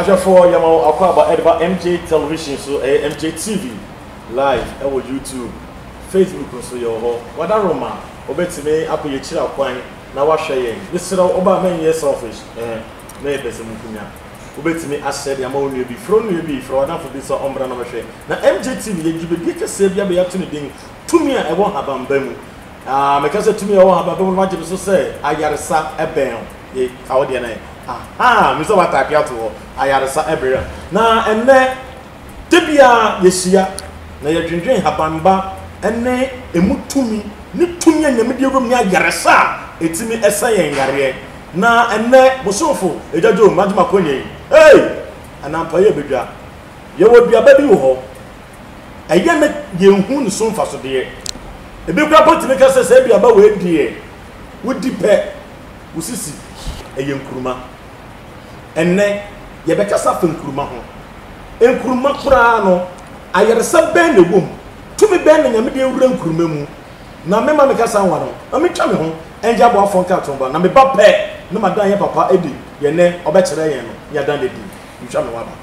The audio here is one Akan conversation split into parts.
for Yamo Aquaba Edba MJ Television, so MJ TV live, YouTube, Facebook, so your home. What a Roma, Obet me up your chill point. Now, what saying? This is over many years office, maybe some Mukunya. Obet me, I said, Yamo will be from you be for enough of this Umbra number. Now, MJ TV, you will get a Sabia be up to the to me, I won't have them. Because to me, I won't have a much to say, I got a sap a bell, ye, our DNA. Mr. What I got to I had a sap every now and then. Tibia, yesia, na your drinking habamba, and nay, a mutumi, Nitumi and the medium near Yarasa, it's me a saying, Yare. Na and then, Mosofo, a judge, Majma Conye. Hey! And I'm paying Bidja. You would be a baby ho. A young young soon for so dear. A big rapport to make us say about where dear. Would depend, Usisi, a young Kuruma. And then, you better suffer Kuruma. En Kuruma Kurano, I had a sub band the womb. To be bending a medium room Kurumemu. Na mema me kasa wano na me twa me ho enja bo afon ka tomba na me ba pe no madan ye papa edi ye ne obekere ye no ya dan dedi me twa me waba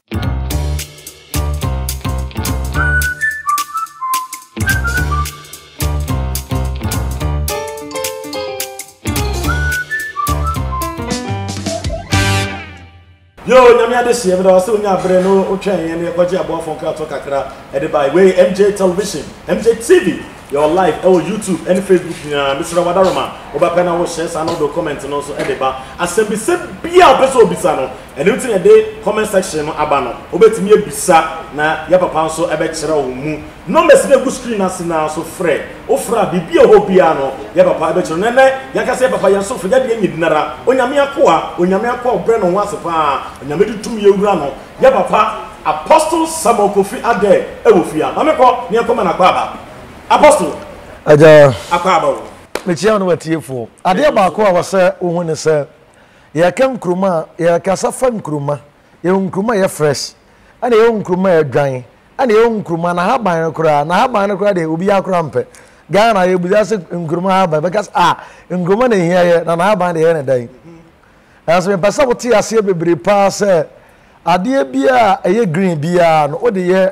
yo nyame ade sie me da so nya bre no o twen ye ne kwaje abo afon ka to kakra e de by way MJ Television MJ TV your live YouTube and Facebook Mr. Wadaroma oba pena wo share sa no do comment no so edeba asem bi se bia obeso obisa no and everything e dey comment section no aba no obetimi ebisa na ya papa so ebe kire wo mu numbers dey go screen as na so frɛ ofra bibia ho bia no ya papa ebe kire nene ya ka se papa ya so frɛ ya de nyidinara onyame akoa obre no ho asepa onyame dutum ye wura no ya papa Apostle Samuel Kofi Ade ewofia mameko ne akoma na kwaba Apostle aja akwaba me chia no watiefo ade ba ko a wose ohun ne se ye kam kruma ye kasa fam kruma ye nkruma ye fresh ana ye nkruma ye dwan ana ye nkruma na haban kura de obi akura mpe Ghana ye buja se nkruma haban because nkruma na hia ye na haban de ye ne dan aso me pasa wote ase bebre pa se ade bia eye green bia no ode ye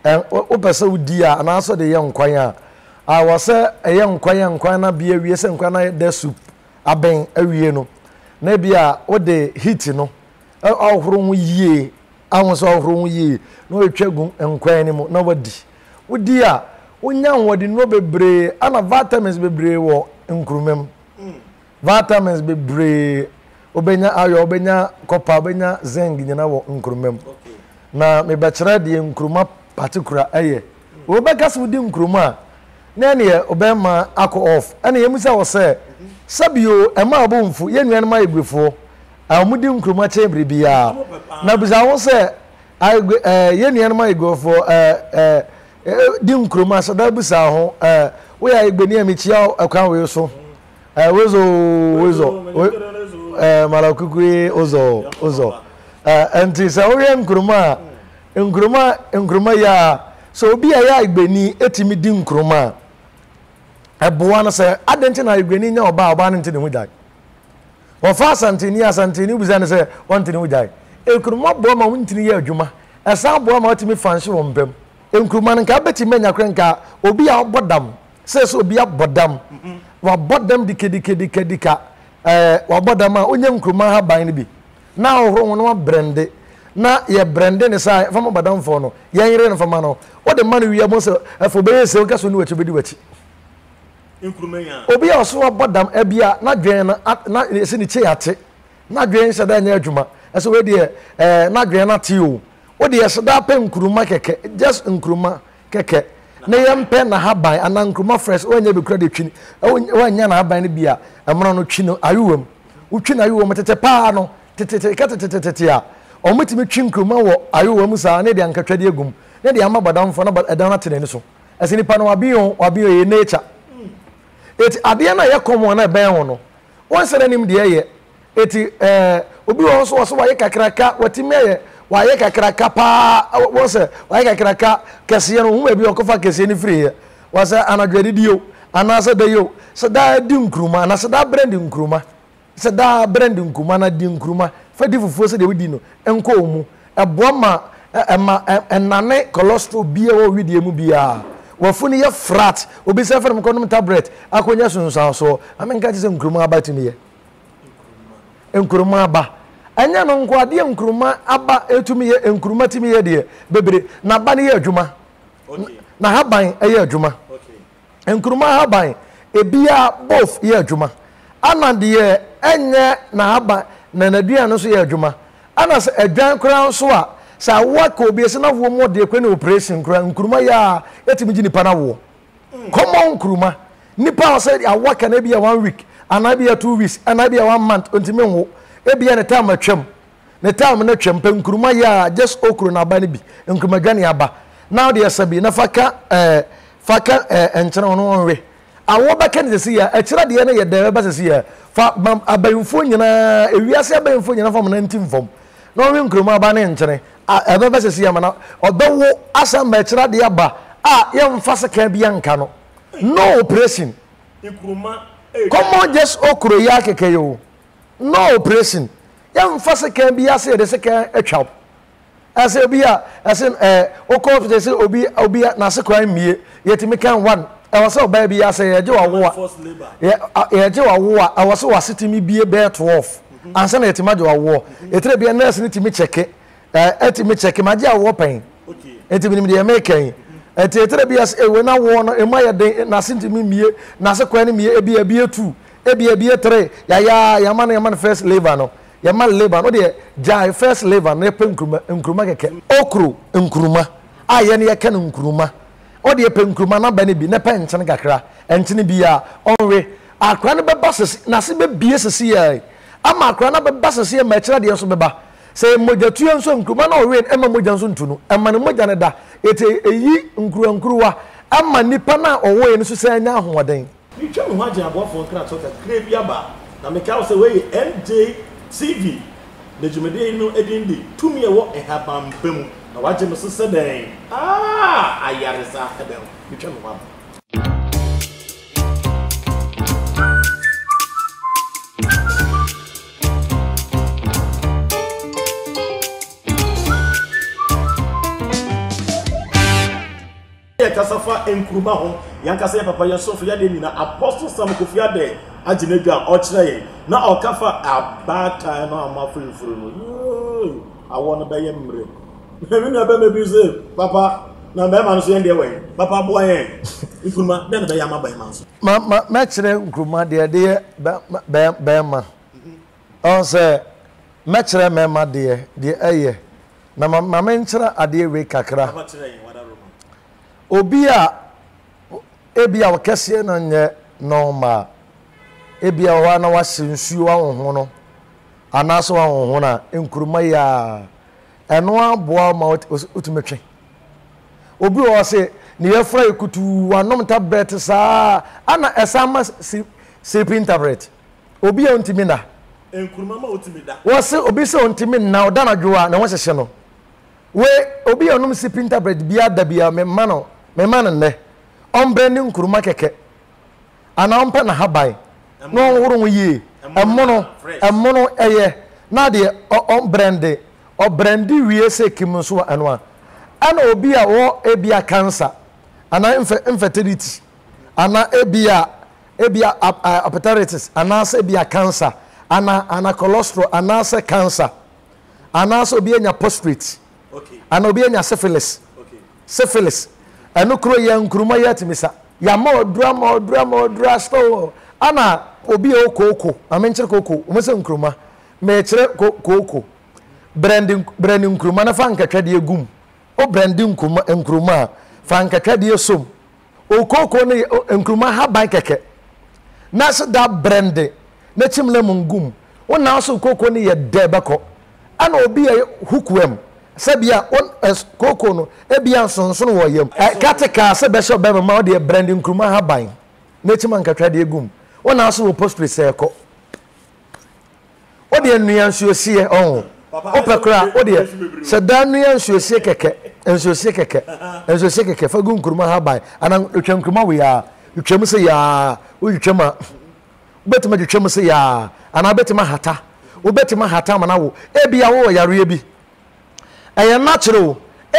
o pesa udi a na so de ye nkwan a wase eye nkwan na bia wie se nkwan na de soup aben awie no na bia o de heat no ahoro hu yie ahwo so ahoro hu yie no etwagu nkwan ni mu na wodi a onya wodi no bebre ana vitamins bebre wo nkrumem vitamins bebre obenya ayo obenya copper obenya zinc nyina wo nkrumem na me bechira de nkruma particular eye obeka so di nkruma na ne obema ako off ana yemusa wo se sabio ema abomfu ye nuan ma egbefo amudi nkruma chamber bia na bisa wo se ye nuan ma egbefo di nkruma so da bisa ho wo ya egbeni amichia akwan we so wezo malakukui ozo anti sa wo ye nkruma ya so obi ya igbeni etimi di nkruma eboa na se adenti na igbeni nya oba na ntini hudai wo fa asantini buza na se wontini hudai nkruma bo ma wontini ya adwuma esa bo ma otimi fanhye wo mbem nkruma nka beti menya krenka obi ya bodam se obi ya bodam wa bodam dikadika wa bodam a onye nkruma ha ban ne bi na ohoro no brande na ye brande ne sai fama badam fo no ye yire ne fama no o de manu wiya mo se afo be se o kaso ni wachi bedi wachi nkruma ya obi ya so bodam abia na dwen na se ni che ate na dwen se da nya adwuma eso we de na dwen na ti o de ye se da pe nkruma keke just nkruma keke na yempe na haban ana nkruma fresh o nya be kura de twini o nya na haban ne bia amro no twino ayuwam utwi na ayuwam tete pa no tete a omutimi twi nkruma wo ayuwam sa ne de ankatwade egum ne de ama badamfo na edan na tene so ase nipa no wabiyo ye nature eti ade na ye komo na ben ho no won sere nim de ye eti obi wo so wa ye kakraka watime ye wa ye kakraka pa wo se wa ye kakraka kese no hu ebi okofa kese ni free ye wa se anadwade dio anase de yo se da di nkruma na se da brand nkruma se da brand nkruma na di nkruma fa di fufuo se de wodi no enko mu eboa ma enane cholesterol bia wo widie mu bia wafuni ye frat obi se fere mkonom tablet akonya sunsan so amenka ti se nkruma aba timi ye nkruma aba anya no nko ade nkruma aba etumi ye nkruma timi ye de bebre na ba ne ye adwuma na haban ye adwuma nkruma haban ebia both ye adwuma ana de enye na haban na nadua no so ye adwuma ana se adwan kran so a sa waka obi ese na wo mo de kwene operation kran nkruma ya etimi gi nipa na wo common nkruma nipa o say awaka na bia 1 week ana bia 2 weeks ana bia 1 month ontimi wo ebia ne time atwam ne time na twam pe nkruma ya just okro na aba ne bi nkruma dwane aba now the asabi na faka enchana wono onwe awo baka ne se ya akira de na ye de ba se ya fa abayimfo nyina ewiase abayimfo nyina fam na ntimfom no we nkruma aba ne nkyene ebe ba se ya mana obewo asa ma akira de aba ye mfa se kan bia nka no no operation nkruma come just okro ya keke yo no operation ye mfa se kan bia se de se kan atwa ase bia ase okro de se obi na se kwan mie yetimi kan one was so baby ya say je wa wo ya je wa wo a was so wasitimi bie be 12 ansa na yetima je wa wo etre bia nurse ni timi cheke etimi cheke ma je wo pen okay etimi ni de make etre bia we na wo no e ma ye de na sintimi mie na se kwan ni mie bia 2 bia 3 ya man first labor no ya man labor no de jai first labor na pe nkruma keke okro nkruma aye ne ye kan nkruma o de pe nkruma na ba ne bi ne pe nkyene kakra enkyene bia onwe akra ne be basese na se be bie sese ya ama akra na be basese ma kira de so be ba se mogatu enso nkruma na owe ema moja nso ntunu ema ne moja ne da ete eyi nkruwa ama nipa na owo ne so se anya ahoden ni twa no haje abofo nkra to ka kre bia ba na me ka se we NJ TV na jumede no edindi tumi e wo ehabam bem na waje me sese den ayaresa ebe ni twa no wa kasafa enkruma ho yankasa ya papa yesofo ya de ni na apostle Sam Kofi Ade aginedwa o kire ye na o kafa abata na amafurufuru no awo no be yemre me na be me say papa na be man so ye de we papa bo ye enkruma de na be yama ba man so ma kire enkruma de be ma on say ma kire me ma de eye na ma men kire ade we kakra papa kire ye wada ro obia ebia wakese na nye normal ebia wa na wasensuo ahonho no anaso ahonho na enkuruma ya eno aboa ma otumetwe obi o se ne yefra ekutu wanom tablet saa ana esama sleeping tablet obi a ontimi na enkuruma ma otimi da wo se obi se ontimi na oda na dwoa na wo hyehye no we obi a onom sleeping tablet bia da bia me man ne ombrandi nkuruma keke ana ompa na habai no woro yi emmono eye na de ombrandi wiye se kimso anwa ana obi a wo ebia cancer ana infertility ana ebia hepatitis ana se ebia cancer ana cholesterol ana se cancer ana se obi anya prostate okay ana obi anya syphilis eno kro ya nkruma ya timisa ya ma drama sto ana obi okoko amenkire koko umese nkruma me kire koko branding nkruma na fa nkatwade egum o branding nkruma fa nkatwade som okoko ne nkruma haban keke na so da brand na chimle mungum wona so koko ne ye debeko ana obi hukwem sabia on koko no ebia sonson wo yam katika se be so be ma de branding nkruma haban na chima nkatwade egum wona so post se ko o de nuan suosie on o pekra o de se da nuan suosie keke fa gu nkruma haban ana otwa nkruma we ya utwam se ya o utwama betima de twam se ya ana betima hata obetima hata ma na wo ebia wo yare bi eye natural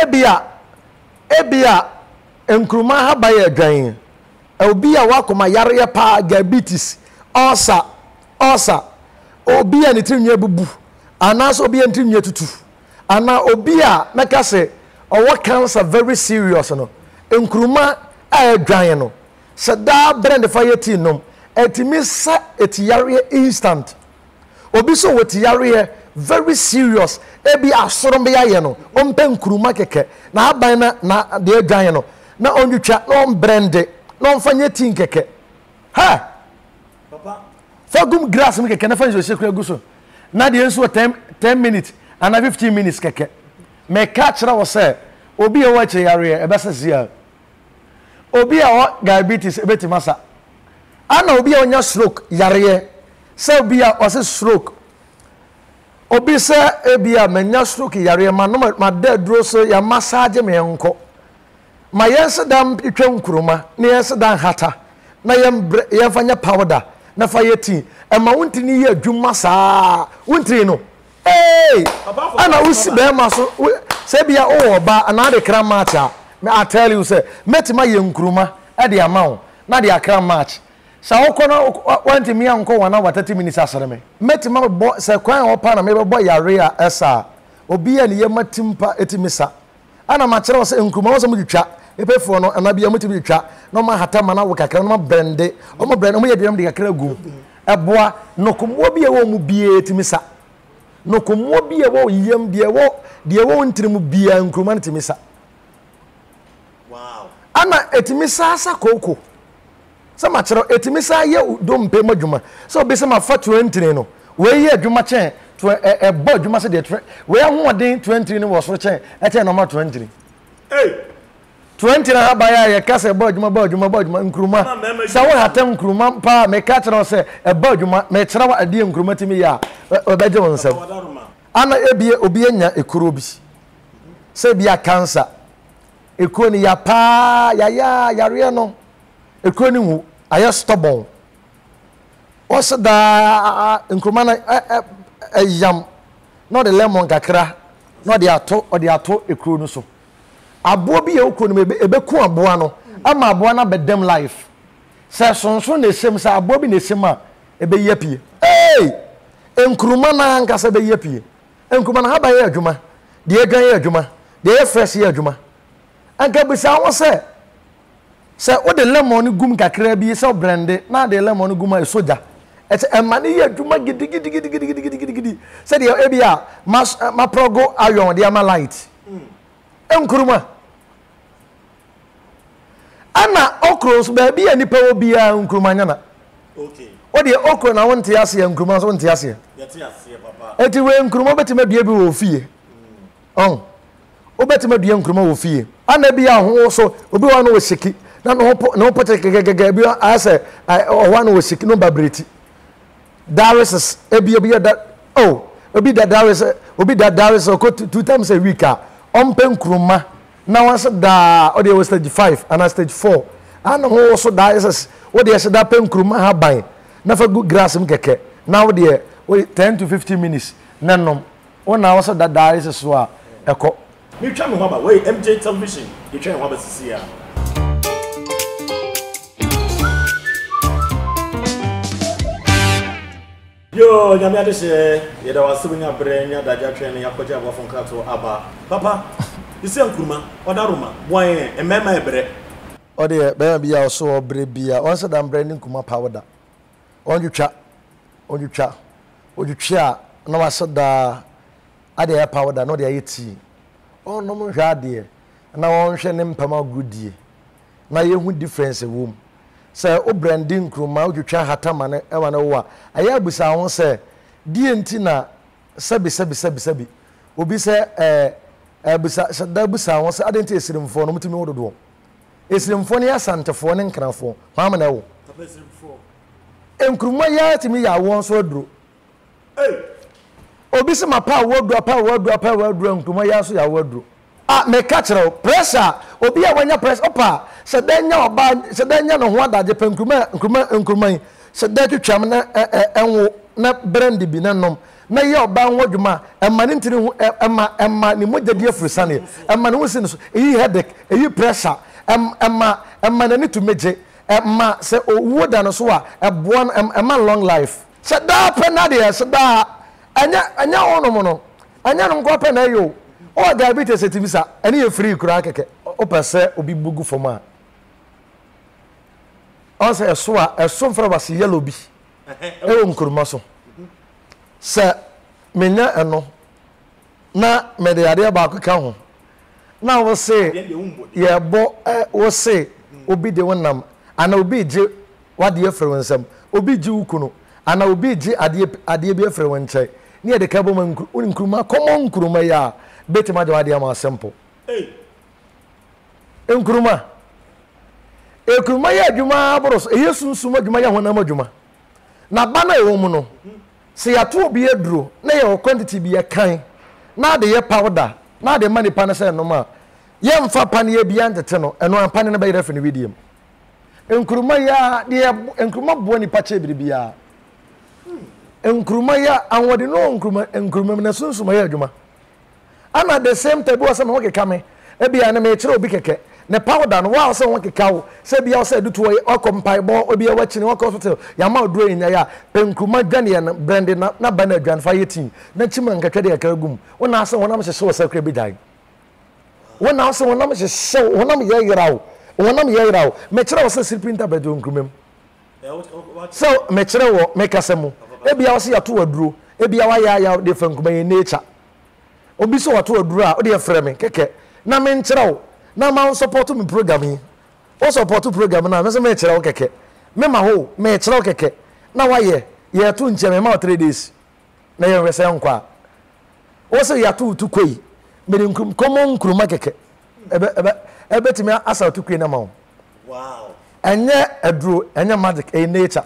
ebia enkruma ha ba ye adwan obi a wakoma yare pa diabetes ulcer obi a ne tirinwe bubu anaso obi a tirinwe tutu ana obi a meka se owo cancer very serious no enkruma a adwan no se da brand fire tea nom etimi sa etiyare instant obi so wetiyare very serious ebi asoro be yaye no ompe nkruma keke na aban na de adwan no na onwutwa no brand no mfanye tea keke ha papa fagum grass mi keke na fanyo sekura guso na de enso 10 minutes and 15 minutes keke me catch ra wo say obi e wa che yare e be sesia obi a diabetes ebeti masa ana obi a onya stroke yare say obi a o se stroke obi se ebi a menya stroke yare ma no ma da duro so ya massage me enko ma yense dam itwa nkuruma na yense dan hata na yemfanya powder na fire tea e ma wontini ye adwuma saa wontiri no ana usi be ma so se bia o ba ana de kra match I tell you say metima ye nkuruma e de amawo na de akra match sa wokono wanti mi anko wana wa 30 minutes asere me metima bo se kwan opa na me bo yare a esa obi a ne ye matimpa etimisa ana ma kire wo se nkuruma wo se mu twitwa epefo no ana bia mutimi twitwa no ma hata ma na wo kakra no ma brande o mo brande o mo ye dem de kakra gu eboa no komwo bia wo mu bia etimisa no komwo bia wo yem de wo ntirim bia nkuruma ntimisa wow ana etimisa asa koko sama kire etimisa ye do mpe madwuma so be se ma fa 20 no we ye adwuma chen to bo adwuma se de we ahoden 20 no wo so chen e chen no ma 20 20 na ha ba ya kase bo adwuma nkruma sa wo hatem nkruma pa me ka kire se e bo adwuma me kire wa ade nkruma timi ya obeje won se ana ebie obi anya ekuro bi se bia cancer ekuro ni ya pa ya yare no ekuro ni hu aya stubborn osada nkruma na yam no the lemon kakra no de ato ekuro no so abo bi ekuro no ebeku abo no ama abo na bedem life se sonso na esem se abo bi na esem a ebe yepie enkruma na anka se be yepie enkruma na haba ye adwuma de edwan ye adwuma de ye fresh ye adwuma anka bisa wo se o de lemon gum kakra bi se brande na de lemon gum a soja ete emane ye adwuma gidi se de e bia ma progo ayon de ama light enkruma ana okro so ba bia nipa wo bia enkruma nyana okay o de okro na wonte ase enkruma so wonte ase yeti ase papa eti we enkruma betima bia bi wo fie o betima bia enkruma wo fie ana bia ho so obi wa no wo siki na no pote gegege bia ase o wa no wo siki no babreti Darius ebia da obi da Darius ko 2 times a week a ompe nkruma na once da o dey stage 5 and stage 4 ana ho so Darius o dey se da pe nkruma ha ban na fa good grass m keke na o dey 10 to 15 minutes nanom o na so da Darius so a eko mi twa me ho ba we MJ television you twa me ho ba sisi ya yo nyame ade se ye da wasebu nya bre nya daja twa ne yakoja bo fon kato aba papa isi nkuruma odaruma boy emema ebre ode be bia so obre bia on se dan branding kuma powder onjutwa na wase da ade powder no de ayeti on no hwa ade na won hwe ne mpama gudie na yehu difference wom se o branding kuma onjutwa hatama ne e wana wo a aya busa won se die nti na sabi obi se busa da busa won se ade nti esirimfo no mutimi wododo esirimfo ne asantefo ne nkranfo hwama na wo enkruma ya timi ya won so aduro obi se mapa woduro enkruma ya so ya woduro me catch pressure obi a wanya pressure opa se danya no ho adaje pa enkruma se da twetwam na enwo na brand bi nanom na ye oba nwo dwuma emma ne ntini emma ne mogya die frusane emma ne wosi ne so eyi headache eyi pressure emma ne to meje emma se owo da no so a eboa emma long life se da pena de se da anya ono mo no anya no nko pena yo o diabetes etibisa ene ye free kura keke o pese obi bugu foma on se eso mfra base yellow bi ewo nkuruma so se menya eno na mede ade ba ko ka ho na wo se ye bo wo se obi de wonam ana obi je wade afre wonsam obi ji ukunu ana obi ji ade bi afre wonche ni e de ka bo man nkuruma common nkuruma ya betima de wade am simple nkuruma ekuruma ya adwuma aboros eyesunsuma adwuma ya honam adwuma na bana ewo mu no se ya to obi eduro na ye quantity bi ya kan na de ye powder na de mani pan se no ma ye mfa pan ye bi antete no eno ampan ne ba yere fene widiam enkuruma ya de enkuruma bo ni pache biribia enkuruma ya anwode no enkuruma na sunsuma ya adwuma ana the same table was no keka me e bia na me kire obi keke ne powder no wa se won keka wo se bia wo se duto okompai bo obi wa chine wo hospital ya ma oduro nya ya enkuruma dwane na brand na bana dwan fa yetin na chima nkatwa de yakra gum wona se wona me hye wo sakra bi dai wona se wona me hye wona me yerawo me kire wo se siprinter bedo nkurumem so me kire wo me kasemu e bia wo se ya to aduro e bia wa ya de fa nkuruma ye nature obi so wato aduro a o de frɛ me keke na me nkyerɛw na ma support me program yi o support program na me se me kyerɛw keke me ma ho me kyerɛw keke na wa ye to nkyɛ me ma 3 days na ye wese nkwa o se ya to koi me de common nkuruma keke ebe timi asa to koi na ma wow enye aduro enye magic nature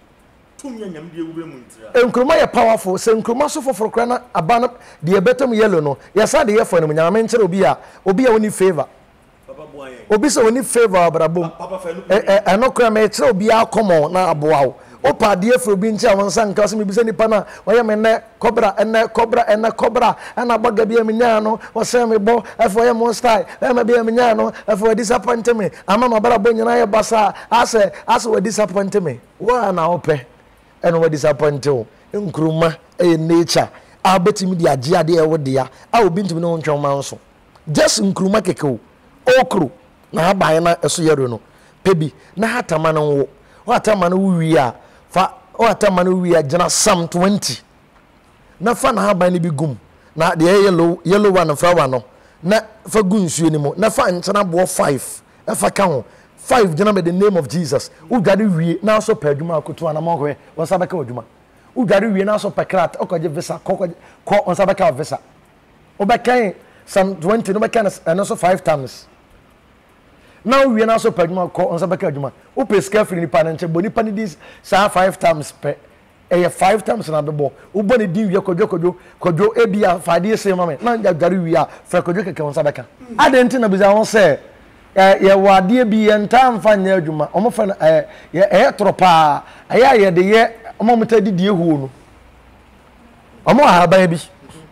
enkuruma ye powerful se enkuruma so foforo kra na abana de betom yellow no yesa de ye fo ne nyame nkere obi a woni favor papa boaye obi se woni favor abrabom papa fa eno kra me kire obi a komo na aboa o pa de efro bi ntia won san ka so me bi se nipa na woye me ne cobra ana baga bi me nya no wo se me bo efo ye mon style me bi me nya no efo disappoint me ama mabara bo nyina ye basa ase we disappoint me wa na ope eno we disappoint o nkuruma nature a betimi di age ade e wode ya a obi ntimi no ntwe man so just nkuruma keke o okro na aban na eso yero no pebi na hatama no wo hatama no wi a fa hatama no wi a jina Psalm 20 na fa na aban ni bi gum na de yellow one flower no na fa gunsuo ni mo na fa nchana bo 5 na fa ka ho 5 jina be the name of Jesus udwade wie na so pa adwuma akoto ana mo hwe won beka adwuma udwade wie na so pa krat okoje visa ko won beka visa obeka Psalm 20 no beka na so 5 times now wie na so pa adwuma ko won beka adwuma o pe scarefree ni pa na nche boni pa ni dis sa 5 times pe 5 times na bebo ubo ni din wie kodwo ebia faade ese mame na udwade wie a fra kodwo keke won beka adenti na biza won say ye wade bi enta mfa nya adwuma omo fa ye tropa ye de ye omo mutadi die huo no omo aban bi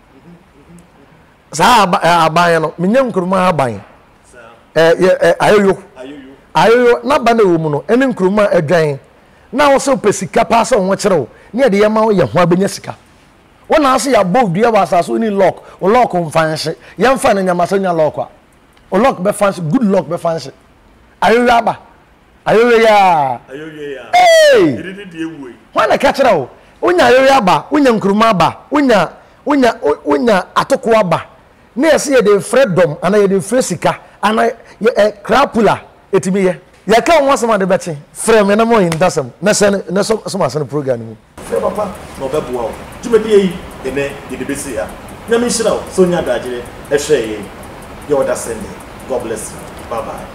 sa aban no menya nkuruma aban ayoyo na ba na wo mu no ene nkuruma adwan na wo so pesika pa sa won kyerew ne de ye ma wo ye ho abenya sika wona ase ya bow dua wa asaso ni lock o lock mfanhye ye mfa na nyamasa nya lock a o lock be fancy good luck be fancy ayoyo aba ayoyo ya hey iri di ewu e wana ka kire wo unya ayoyo aba unya nkuruma aba unya atoko aba na yesi ye de freedom ana ye de fresika ana ye crapula etimi ye ka won asema de bechi frame na mo indasem na so masan program mu frɛ papa no be boa wo djumadi yi ene de besi ya nyame hyira wo so nya dagire ehwe ye your other Sunday. God bless you. Bye bye.